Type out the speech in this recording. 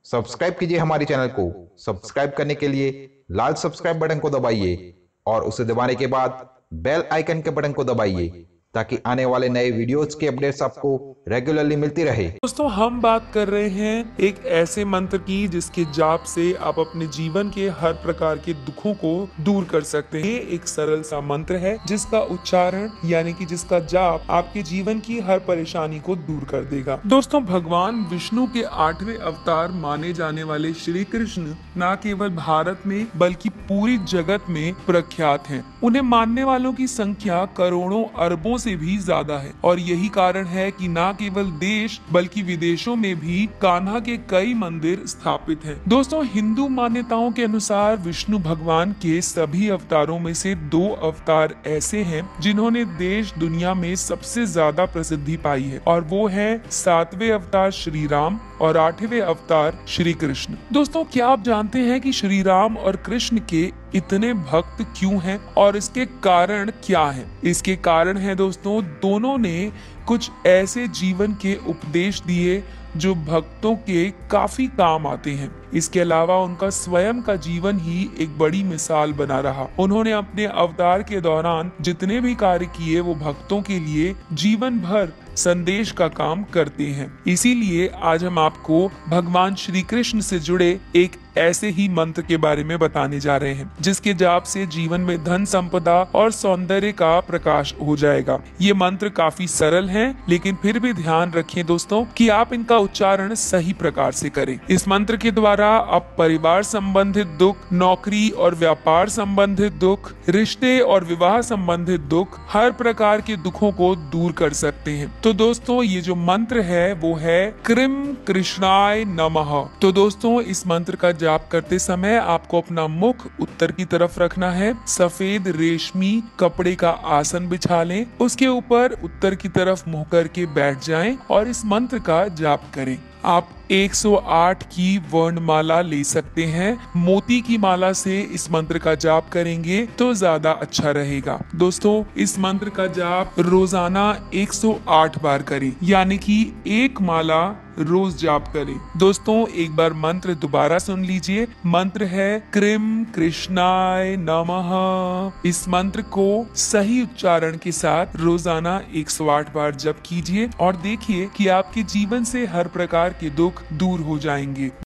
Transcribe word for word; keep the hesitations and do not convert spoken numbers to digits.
Subscribe कीजिए हमारे channel को। सब्सक्राइब करने के लिए लाल सब्सक्राइब बटन को दबाइए और उसे दबाने के बाद बेल आइकन के बटन को दबाइए ताकि आने वाले नए वीडियोस के अपडेट्स आपको रेगुलरली मिलती रहे। दोस्तों, हम बात कर रहे हैं एक ऐसे मंत्र की जिसके जाप से आप अपने जीवन के हर प्रकार के दुखों को दूर कर सकते हैं। ये एक सरल सा मंत्र है जिसका उच्चारण यानी कि जिसका जाप आपके जीवन की हर परेशानी को दूर कर देगा। दोस्तों, भगवान विष्णु के आठवें अवतार माने जाने वाले श्री कृष्ण न केवल भारत में बल्कि पूरी जगत में प्रख्यात हैं। उन्हें मानने वालों की संख्या करोड़ों अरबों से भी ज्यादा है और यही कारण है कि न केवल देश बल्कि विदेशों में भी कान्हा के कई मंदिर स्थापित हैं। दोस्तों, हिंदू मान्यताओं के अनुसार विष्णु भगवान के सभी अवतारों में से दो अवतार ऐसे हैं जिन्होंने देश दुनिया में सबसे ज्यादा प्रसिद्धि पाई है और वो है सातवें अवतार श्री राम और आठवें अवतार श्री कृष्ण। दोस्तों, क्या आप जानते हैं कि श्री राम और कृष्ण के इतने भक्त क्यों हैं और इसके कारण क्या हैं? इसके कारण है दोस्तों, दोनों ने कुछ ऐसे जीवन के उपदेश दिए जो भक्तों के काफी काम आते हैं। इसके अलावा उनका स्वयं का जीवन ही एक बड़ी मिसाल बना रहा। उन्होंने अपने अवतार के दौरान जितने भी कार्य किए वो भक्तों के लिए जीवन भर संदेश का काम करते हैं। इसीलिए आज हम आपको भगवान श्री कृष्ण से जुड़े एक ऐसे ही मंत्र के बारे में बताने जा रहे हैं जिसके जाप से जीवन में धन संपदा और सौंदर्य का प्रकाश हो जाएगा। ये मंत्र काफी सरल हैं, लेकिन फिर भी ध्यान रखें दोस्तों कि आप इनका उच्चारण सही प्रकार से करें। इस मंत्र के द्वारा आप परिवार संबंधित दुख, नौकरी और व्यापार संबंधित दुख, रिश्ते और विवाह संबंधित दुख, हर प्रकार के दुखों को दूर कर सकते हैं। तो दोस्तों, ये जो मंत्र है वो है क्रीम कृष्णाय नमः। तो दोस्तों, इस मंत्र का जाप करते समय आपको अपना मुख उत्तर की तरफ रखना है। सफेद रेशमी कपड़े का आसन बिछा लें, उसके ऊपर उत्तर की तरफ मुंह करके बैठ जाएं और इस मंत्र का जाप करें। आप एक सौ आठ की वर्णमाला ले सकते हैं। मोती की माला से इस मंत्र का जाप करेंगे तो ज्यादा अच्छा रहेगा। दोस्तों, इस मंत्र का जाप रोजाना एक सौ आठ बार करें, यानी कि एक माला रोज जाप करें। दोस्तों, एक बार मंत्र दोबारा सुन लीजिए। मंत्र है क्रीम कृष्णाय नमः। इस मंत्र को सही उच्चारण के साथ रोजाना एक सौ आठ बार जप कीजिए और देखिए कि आपके जीवन से हर प्रकार के दुख दूर हो जाएंगे।